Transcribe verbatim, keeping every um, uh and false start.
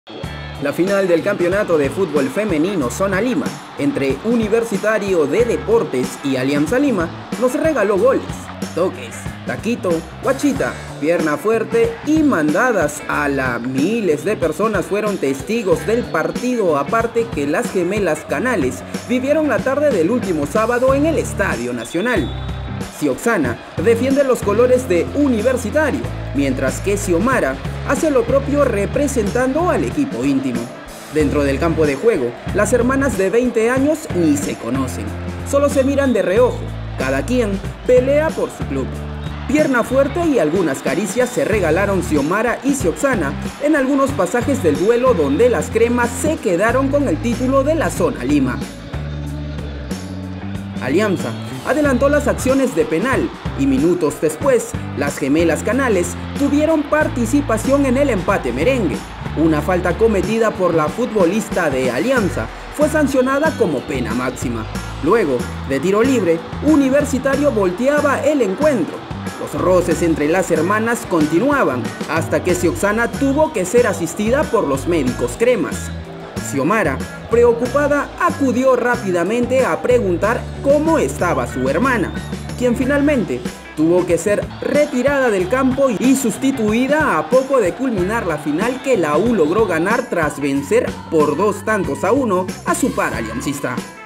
La final del campeonato de fútbol femenino Zona Lima entre Universitario de Deportes y Alianza Lima nos regaló goles, toques, taquito, guachita, pierna fuerte y mandadas a la. Miles de personas fueron testigos del partido aparte que las gemelas Canales vivieron la tarde del último sábado en el Estadio Nacional. Xioxana defiende los colores de Universitario, mientras que Xiomara hace lo propio representando al equipo íntimo. Dentro del campo de juego, las hermanas de veinte años ni se conocen, solo se miran de reojo, cada quien pelea por su club. Pierna fuerte y algunas caricias se regalaron Xiomara y Xioxana en algunos pasajes del duelo donde las cremas se quedaron con el título de la Zona Lima. Alianza adelantó las acciones de penal y minutos después, las gemelas Canales tuvieron participación en el empate merengue. Una falta cometida por la futbolista de Alianza fue sancionada como pena máxima. Luego, de tiro libre, Universitario volteaba el encuentro. Los roces entre las hermanas continuaban hasta que Xioxana tuvo que ser asistida por los médicos cremas. Xiomara, preocupada, acudió rápidamente a preguntar cómo estaba su hermana, quien finalmente tuvo que ser retirada del campo y sustituida a poco de culminar la final que la U logró ganar tras vencer por dos tantos a uno a su par aliancista.